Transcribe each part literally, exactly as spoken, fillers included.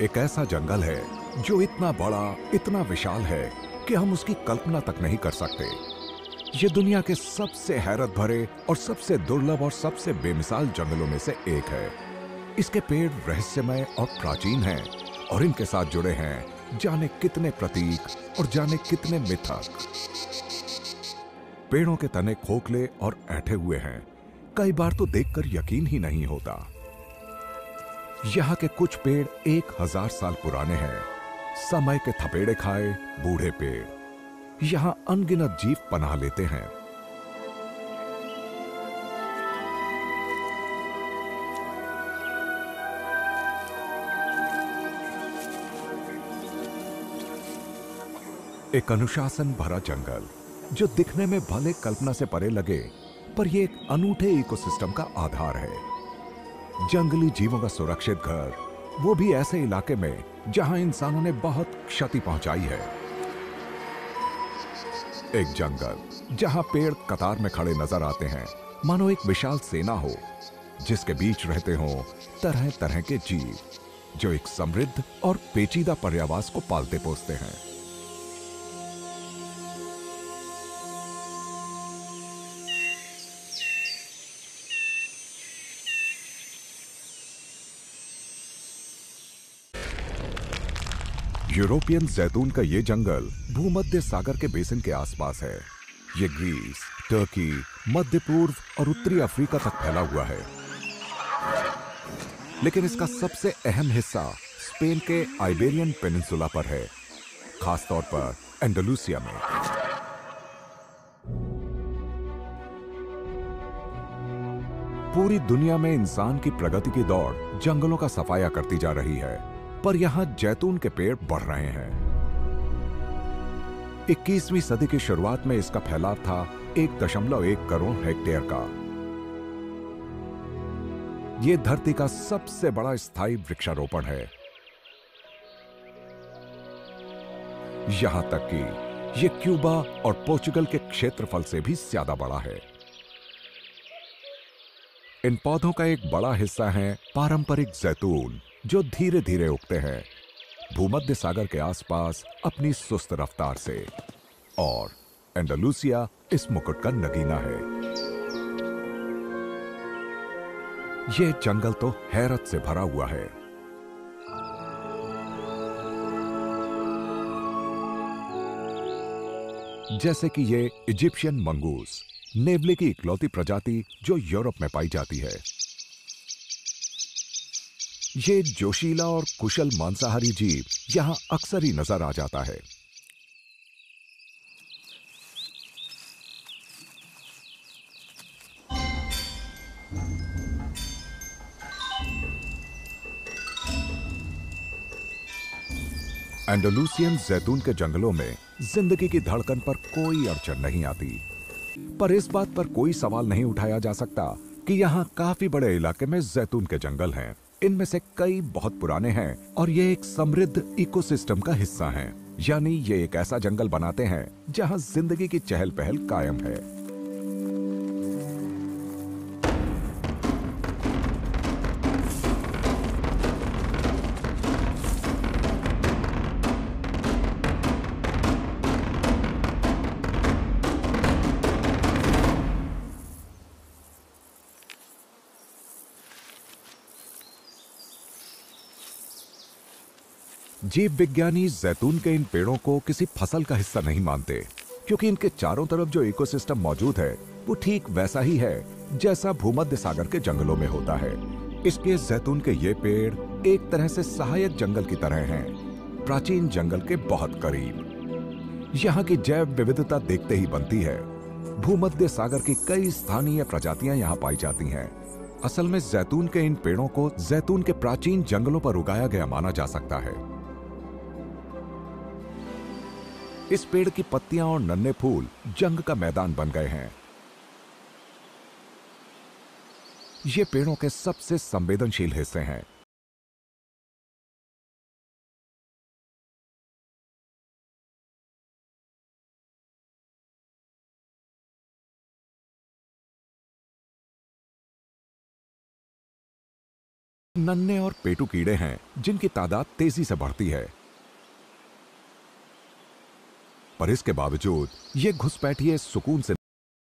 एक ऐसा जंगल है जो इतना बड़ा, इतना विशाल है कि हम उसकी कल्पना तक नहीं कर सकते। ये दुनिया के सबसे हैरत भरे और सबसे दुर्लभ और सबसे बेमिसाल जंगलों में से एक है। इसके पेड़ रहस्यमय और प्राचीन हैं और इनके साथ जुड़े हैं जाने कितने प्रतीक और जाने कितने मिथक। पेड़ों के तने खोखले और ऐंठे हुए हैं। कई बार तो देखकर यकीन ही नहीं होता। यहाँ के कुछ पेड़ एक हजार साल पुराने हैं। समय के थपेड़े खाए बूढ़े पेड़। यहाँ अनगिनत जीव पनाह लेते हैं। एक अनुशासन भरा जंगल जो दिखने में भले कल्पना से परे लगे, पर यह एक अनूठे इकोसिस्टम का आधार है। जंगली जीवों का सुरक्षित घर, वो भी ऐसे इलाके में जहां इंसानों ने बहुत क्षति पहुंचाई है। एक जंगल जहां पेड़ कतार में खड़े नजर आते हैं, मानो एक विशाल सेना हो जिसके बीच रहते हों तरह तरह के जीव जो एक समृद्ध और पेचीदा पर्यावास को पालते पोसते हैं। यूरोपियन जैतून का ये जंगल भूमध्य सागर के बेसिन के आसपास है। ये ग्रीस, टर्की, मध्य पूर्व और उत्तरी अफ्रीका तक फैला हुआ है। लेकिन इसका सबसे अहम हिस्सा स्पेन के आइबेरियन पेनिनसुला पर है, खासतौर पर एंडलुसिया में। पूरी दुनिया में इंसान की प्रगति की दौड़ जंगलों का सफाया करती जा रही है, पर यहां जैतून के पेड़ बढ़ रहे हैं। इक्कीसवीं सदी की शुरुआत में इसका फैलाव था एक दशमलव एक करोड़ हेक्टेयर का। यह धरती का सबसे बड़ा स्थायी वृक्षारोपण है। यहां तक कि यह क्यूबा और पोर्चुगल के क्षेत्रफल से भी ज्यादा बड़ा है। इन पौधों का एक बड़ा हिस्सा है पारंपरिक जैतून, जो धीरे धीरे उगते हैं भूमध्य सागर के आसपास अपनी सुस्त रफ्तार से। और एंडलुसिया इस मुकुट का नगीना है। यह जंगल तो हैरत से भरा हुआ है। जैसे कि ये इजिप्शियन मंगूस, नेवले की इकलौती प्रजाति जो यूरोप में पाई जाती है। ये जोशीला और कुशल मांसाहारी जीव यहां अक्सर ही नजर आ जाता है। एंडलुसियन जैतून के जंगलों में जिंदगी की धड़कन पर कोई अड़चन नहीं आती, पर इस बात पर कोई सवाल नहीं उठाया जा सकता कि यहाँ काफी बड़े इलाके में जैतून के जंगल हैं। इनमें से कई बहुत पुराने हैं और ये एक समृद्ध इकोसिस्टम का हिस्सा हैं। यानी ये एक ऐसा जंगल बनाते हैं जहां जिंदगी की चहल पहल कायम है। जीव विज्ञानी जैतून के इन पेड़ों को किसी फसल का हिस्सा नहीं मानते, क्योंकि इनके चारों तरफ जो इकोसिस्टम मौजूद है वो ठीक वैसा ही है जैसा भूमध्य सागर के जंगलों में होता है। इसके जैतून के ये पेड़ एक तरह से सहायक जंगल की तरह हैं, प्राचीन जंगल के बहुत करीब। यहाँ की जैव विविधता देखते ही बनती है। भूमध्य सागर की कई स्थानीय प्रजातियां यहाँ पाई जाती हैं। असल में जैतून के इन पेड़ों को जैतून के प्राचीन जंगलों पर उगाया गया माना जा सकता है। इस पेड़ की पत्तियां और नन्हे फूल जंग का मैदान बन गए हैं। ये पेड़ों के सबसे संवेदनशील हिस्से हैं। नन्हे और पेटू कीड़े हैं जिनकी तादाद तेजी से बढ़ती है, पर इसके बावजूद ये घुसपैठिए सुकून से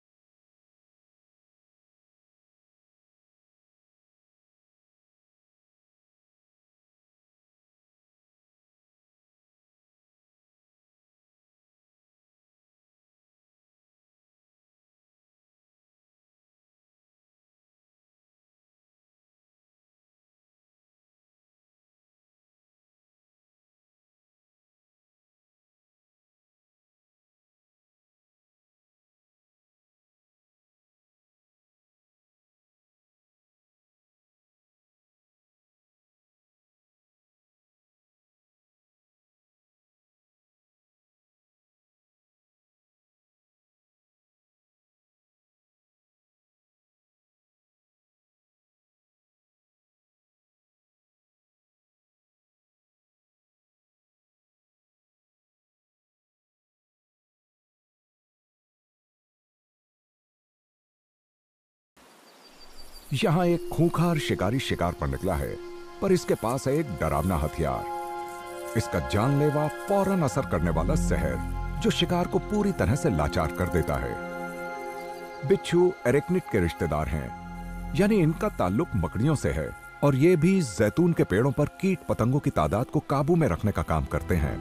यहां एक खूंखार शिकारी शिकार पर निकला है, पर इसके पास है एक डरावना हथियार। इसका जानलेवा फौरन असर करने वाला जहर, जो शिकार को पूरी तरह से लाचार कर देता है। बिच्छू एरेक्निड के रिश्तेदार हैं, यानी इनका ताल्लुक मकड़ियों से है, और ये भी जैतून के पेड़ों पर कीट पतंगों की तादाद को काबू में रखने का काम करते हैं।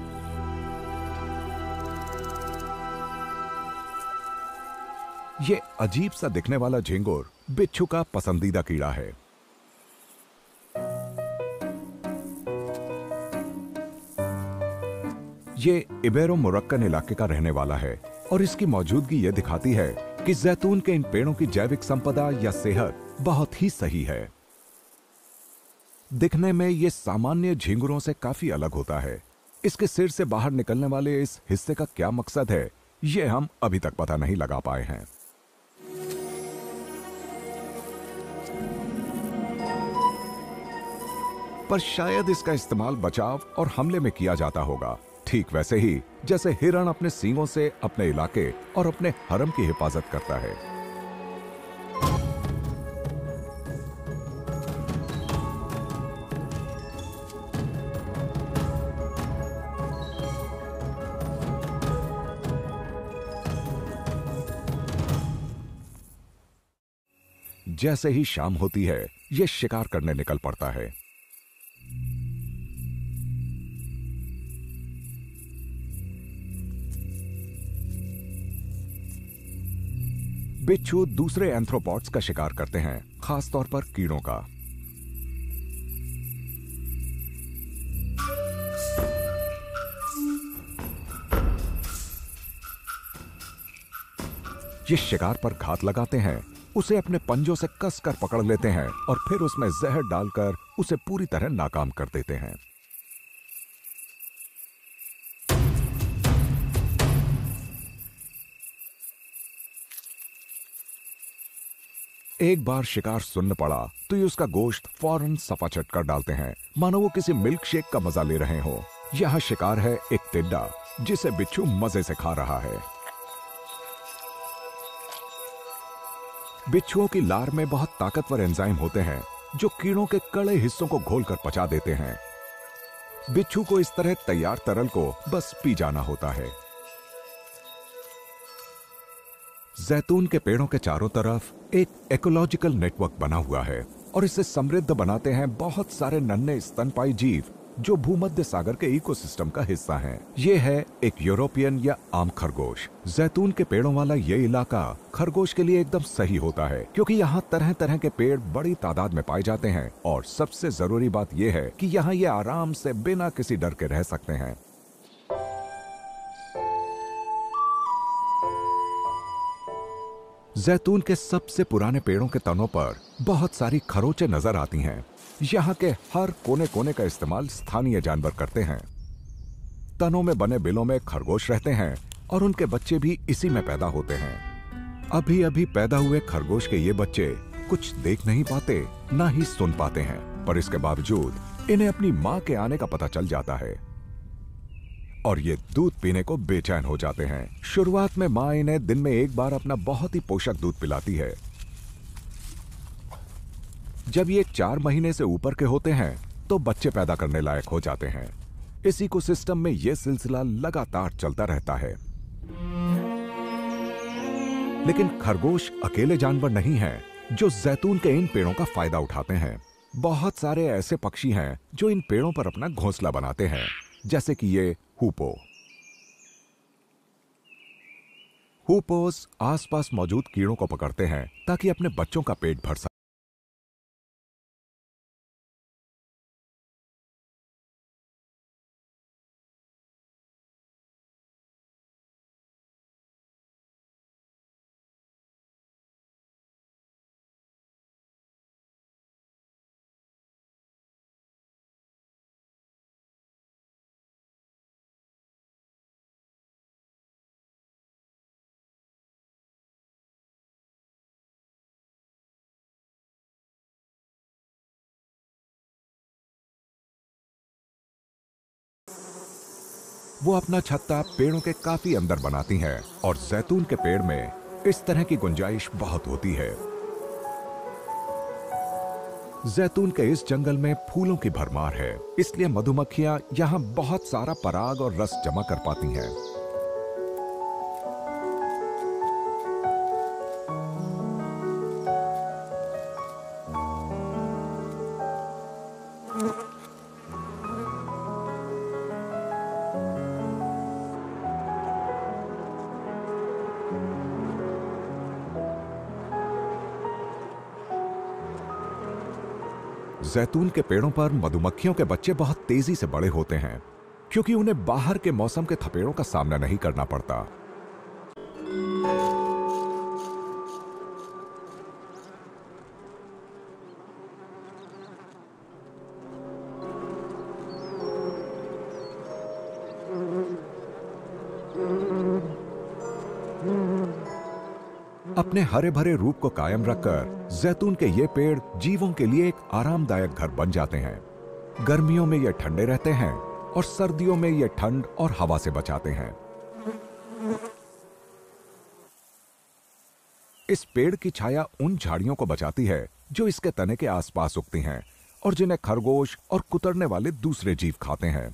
ये अजीब सा दिखने वाला झिंगुर बिच्छू का पसंदीदा कीड़ा है। ये इबेरो मोरक्कन इलाके का रहने वाला है, और इसकी मौजूदगी यह दिखाती है कि जैतून के इन पेड़ों की जैविक संपदा या सेहत बहुत ही सही है। दिखने में ये सामान्य झिंगुरों से काफी अलग होता है। इसके सिर से बाहर निकलने वाले इस हिस्से का क्या मकसद है, ये हम अभी तक पता नहीं लगा पाए हैं। पर शायद इसका इस्तेमाल बचाव और हमले में किया जाता होगा, ठीक वैसे ही जैसे हिरण अपने सींगों से अपने इलाके और अपने हरम की हिफाजत करता है। जैसे ही शाम होती है, यह शिकार करने निकल पड़ता है। बिच्छू दूसरे एंथ्रोपॉड्स का शिकार करते हैं, खासतौर पर कीड़ों का। ये शिकार पर घात लगाते हैं, उसे अपने पंजों से कसकर पकड़ लेते हैं और फिर उसमें जहर डालकर उसे पूरी तरह नाकाम कर देते हैं। एक बार शिकार सुन्न पड़ा तो ये उसका गोश्त फौरन सफाचट कर डालते हैं, मानो वो किसी मिल्क शेक का मजा ले रहे हो। यह शिकार है एक टिड्डा, जिसे बिच्छू मजे से खा रहा है। बिच्छुओं की लार में बहुत ताकतवर एंजाइम होते हैं, जो कीड़ों के कड़े हिस्सों को घोलकर पचा देते हैं। बिच्छू को इस तरह तैयार तरल को बस पी जाना होता है। जैतून के पेड़ों के चारों तरफ एक इकोलॉजिकल नेटवर्क बना हुआ है, और इसे समृद्ध बनाते हैं बहुत सारे नन्हे स्तनपाई जीव जो भूमध्य सागर के इकोसिस्टम का हिस्सा हैं। ये है एक यूरोपियन या आम खरगोश। जैतून के पेड़ों वाला ये इलाका खरगोश के लिए एकदम सही होता है, क्योंकि यहाँ तरह तरह के पेड़ बड़ी तादाद में पाए जाते हैं, और सबसे जरूरी बात यह है कि यहाँ ये आराम से बिना किसी डर के रह सकते हैं। जैतून के सबसे पुराने पेड़ों के तनों पर बहुत सारी खरोंचें नजर आती हैं। यहाँ के हर कोने कोने का इस्तेमाल स्थानीय जानवर करते हैं। तनों में बने बिलों में खरगोश रहते हैं, और उनके बच्चे भी इसी में पैदा होते हैं। अभी अभी पैदा हुए खरगोश के ये बच्चे कुछ देख नहीं पाते, ना ही सुन पाते हैं, पर इसके बावजूद इन्हें अपनी माँ के आने का पता चल जाता है, और ये दूध पीने को बेचैन हो जाते हैं। शुरुआत में माँ इन्हें दिन में एक बार अपना बहुत ही पोषक दूध पिलाती है, जब ये चार महीने से ऊपर के होते हैं तो बच्चे पैदा करने लायक हो जाते हैं। इस इकोसिस्टम में यह सिलसिला लगातार चलता रहता है। लेकिन खरगोश अकेले जानवर नहीं हैं जो जैतून के इन पेड़ों का फायदा उठाते हैं। बहुत सारे ऐसे पक्षी हैं जो इन पेड़ों पर अपना घोंसला बनाते हैं, जैसे कि ये हूपो। हूपोस आसपास मौजूद कीड़ों को पकड़ते हैं ताकि अपने बच्चों का पेट भर सके। वो अपना छत्ता पेड़ों के काफी अंदर बनाती हैं और जैतून के पेड़ में इस तरह की गुंजाइश बहुत होती है। जैतून के इस जंगल में फूलों की भरमार है, इसलिए मधुमक्खियां यहां बहुत सारा पराग और रस जमा कर पाती हैं। जैतून के पेड़ों पर मधुमक्खियों के बच्चे बहुत तेजी से बड़े होते हैं क्योंकि उन्हें बाहर के मौसम के थपेड़ों का सामना नहीं करना पड़ता। अपने हरे भरे रूप को कायम रखकर जैतून के ये पेड़ जीवों के लिए एक आरामदायक घर बन जाते हैं। गर्मियों में ये ठंडे रहते हैं और सर्दियों में ये ठंड और हवा से बचाते हैं। इस पेड़ की छाया उन झाड़ियों को बचाती है जो इसके तने के आसपास उगती हैं और जिन्हें खरगोश और कुतरने वाले दूसरे जीव खाते हैं।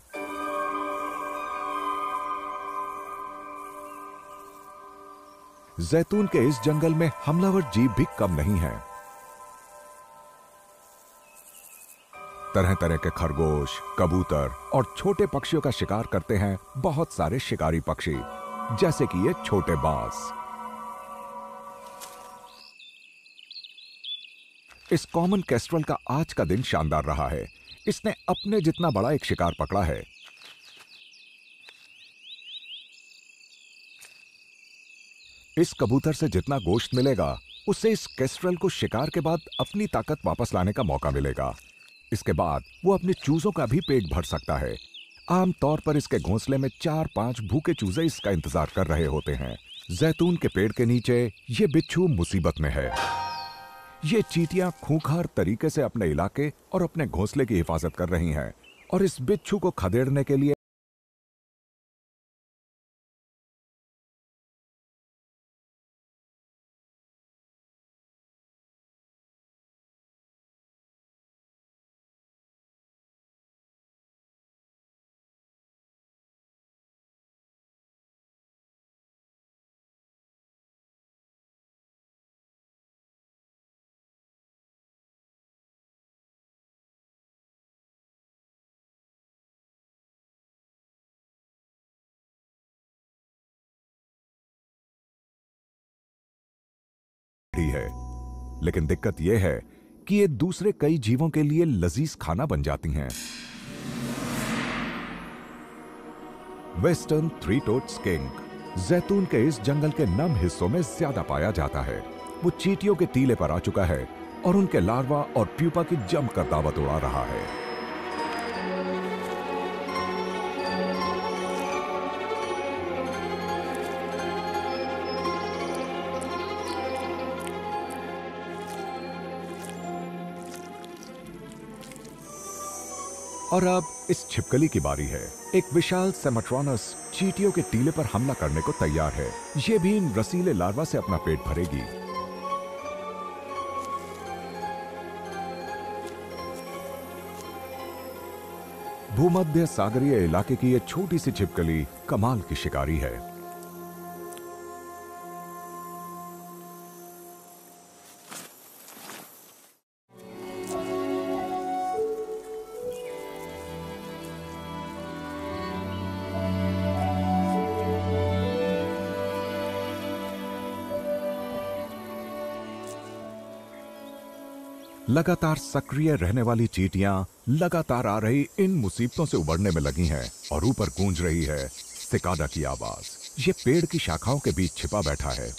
जैतून के इस जंगल में हमलावर जीव भी कम नहीं हैं। तरह तरह के खरगोश, कबूतर और छोटे पक्षियों का शिकार करते हैं बहुत सारे शिकारी पक्षी, जैसे कि ये छोटे बाज। इस कॉमन केस्ट्रल का आज का दिन शानदार रहा है। इसने अपने जितना बड़ा एक शिकार पकड़ा है। इस कबूतर से जितना गोश्त मिलेगा उससे इस केस्ट्रल को शिकार के बाद अपनी ताकत वापस लाने का मौका मिलेगा। इसके बाद वो अपने चूजों का भी पेट भर सकता है। आमतौर पर इसके घोंसले में चार पांच भूखे चूजे इसका इंतजार कर रहे होते हैं। जैतून के पेड़ के नीचे ये बिच्छू मुसीबत में है। ये चींटियां खूंखार तरीके से अपने इलाके और अपने घोंसले की हिफाजत कर रही हैं और इस बिच्छू को खदेड़ने के लिए है। लेकिन दिक्कत यह है कि ये दूसरे कई जीवों के लिए लजीज खाना बन जाती हैं। वेस्टर्न थ्री टोड स्किंक जैतून के इस जंगल के नम हिस्सों में ज्यादा पाया जाता है। वो चींटियों के टीले पर आ चुका है और उनके लार्वा और प्यूपा की जमकर दावत उड़ा रहा है। और अब इस छिपकली की बारी है। एक विशाल सेमेट्रोनस चींटियों के टीले पर हमला करने को तैयार है। ये भी इन रसीले लार्वा से अपना पेट भरेगी। भूमध्य सागरीय इलाके की ये छोटी सी छिपकली कमाल की शिकारी है। लगातार सक्रिय रहने वाली चींटियां लगातार आ रही इन मुसीबतों से उबरने में लगी हैं और ऊपर गूंज रही है सिकाडा की आवाज। ये पेड़ की शाखाओं के बीच छिपा बैठा है।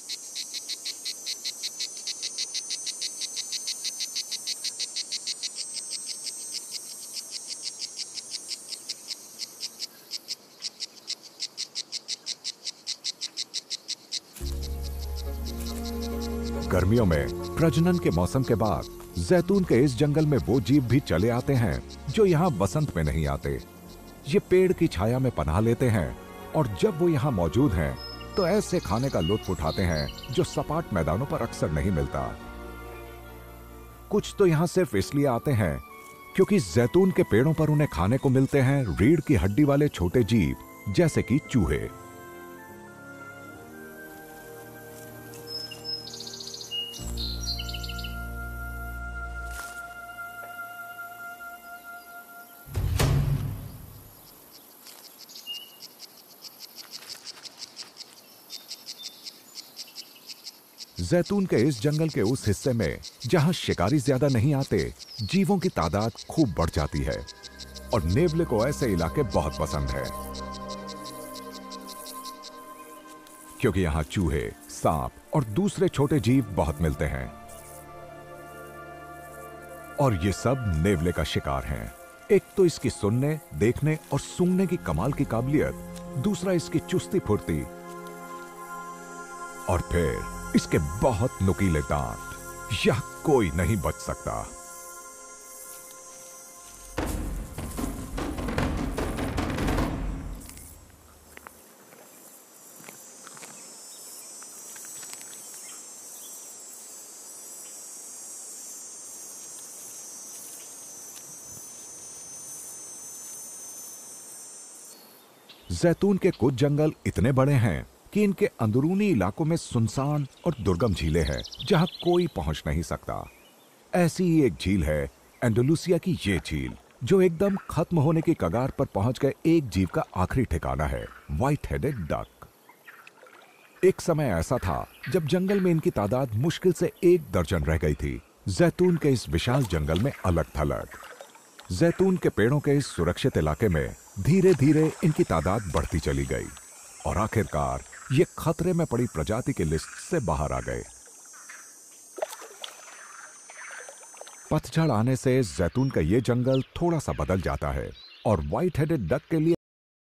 गर्मियों में प्रजनन के मौसम के बाद जैतून के इस जंगल में वो जीव भी चले आते हैं जो यहाँ बसंत में नहीं आते। ये पेड़ की छाया में पनाह लेते हैं और जब वो यहाँ मौजूद हैं तो ऐसे खाने का लुत्फ उठाते हैं जो सपाट मैदानों पर अक्सर नहीं मिलता। कुछ तो यहाँ सिर्फ इसलिए आते हैं क्योंकि जैतून के पेड़ों पर उन्हें खाने को मिलते हैं रीढ़ की हड्डी वाले छोटे जीव जैसे कि चूहे। जैतून के इस जंगल के उस हिस्से में जहां शिकारी ज्यादा नहीं आते, जीवों की तादाद खूब बढ़ जाती है और नेवले को ऐसे इलाके बहुत पसंद है क्योंकि यहां चूहे, सांप और दूसरे छोटे जीव बहुत मिलते हैं और ये सब नेवले का शिकार हैं। एक तो इसकी सुनने, देखने और सूंघने की कमाल की काबिलियत, दूसरा इसकी चुस्ती फुर्ती और फिर इसके बहुत नुकीले दांत। यह कोई नहीं बच सकता। जैतून के कुछ जंगल इतने बड़े हैं कि इनके अंदरूनी इलाकों में सुनसान और दुर्गम झीलें हैं जहां कोई पहुंच नहीं सकता। ऐसी ही एक झील है एंडलुसिया की ये झील, जो एकदम खत्म होने की कगार पर पहुंच गए एक जीव का आखिरी ठिकाना है, व्हाइट हेडेड डक। एक समय ऐसा था जब जंगल में इनकी तादाद मुश्किल से एक दर्जन रह गई थी। जैतून के इस विशाल जंगल में अलग थलग जैतून के पेड़ों के इस सुरक्षित इलाके में धीरे धीरे इनकी तादाद बढ़ती चली गई और आखिरकार ये खतरे में पड़ी प्रजाति की लिस्ट से बाहर आ गए। पतझड़ आने से जैतून का ये जंगल थोड़ा सा बदल जाता है और व्हाइट हेडेड डक के लिए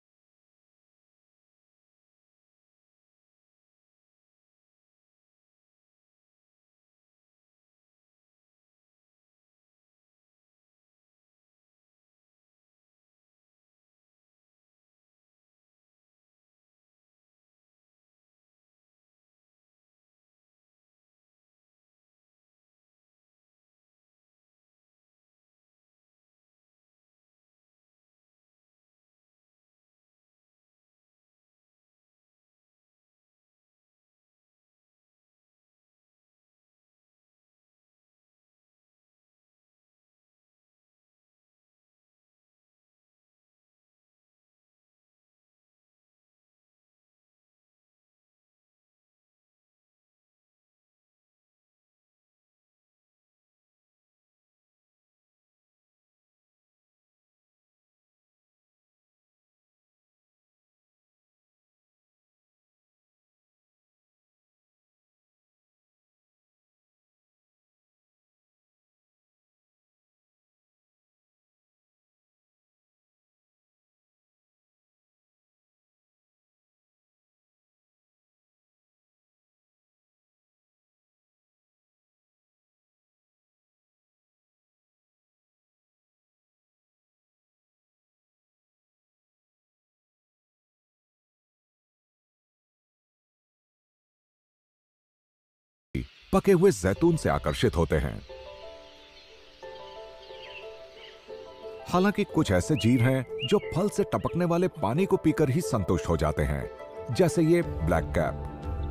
पके हुए जैतून से आकर्षित होते हैं। हालांकि कुछ ऐसे जीव हैं जो फल से टपकने वाले पानी को पीकर ही संतुष्ट हो जाते हैं, जैसे ये ब्लैक कैप।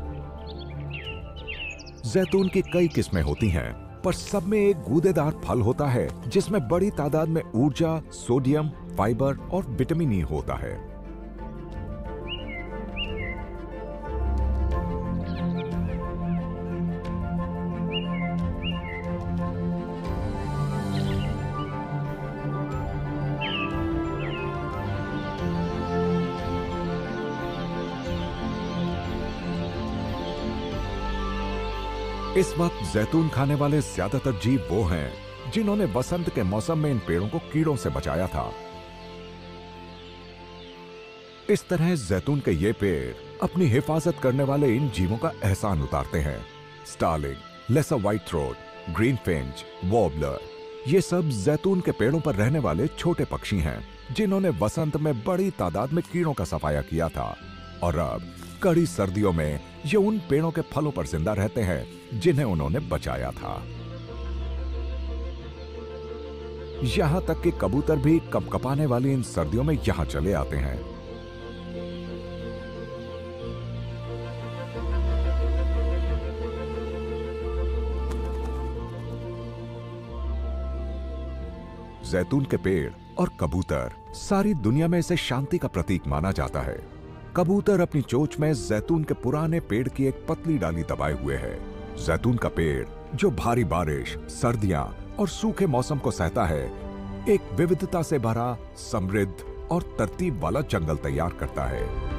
जैतून की कई किस्में होती हैं, पर सब में एक गूदेदार फल होता है जिसमें बड़ी तादाद में ऊर्जा, सोडियम, फाइबर और विटामिन ई होता है। इस वक्त जैतून खाने वाले ज्यादातर जीव वो हैं जिन्होंने वसंत के मौसम में इन पेड़ों को कीड़ों से बचाया था। इस तरह जैतून के ये पेड़ अपनी हिफाजत करने वाले इन जीवों का एहसान उतारते हैं। Starling, lesser whitethroat, greenfinch, warbler, ये सब जैतून के पेड़ों पर रहने वाले छोटे पक्षी हैं जिन्होंने वसंत में बड़ी तादाद में कीड़ों का सफाया किया था, और अब कड़ी सर्दियों में ये उन पेड़ों के फलों पर जिंदा रहते हैं जिन्हें उन्होंने बचाया था। यहां तक कि कबूतर भी कपकपाने वाली इन सर्दियों में यहां चले आते हैं। जैतून के पेड़ और कबूतर, सारी दुनिया में इसे शांति का प्रतीक माना जाता है। कबूतर अपनी चोंच में जैतून के पुराने पेड़ की एक पतली डाली दबाए हुए है। जैतून का पेड़, जो भारी बारिश, सर्दियां और सूखे मौसम को सहता है, एक विविधता से भरा, समृद्ध और तरतीब वाला जंगल तैयार करता है।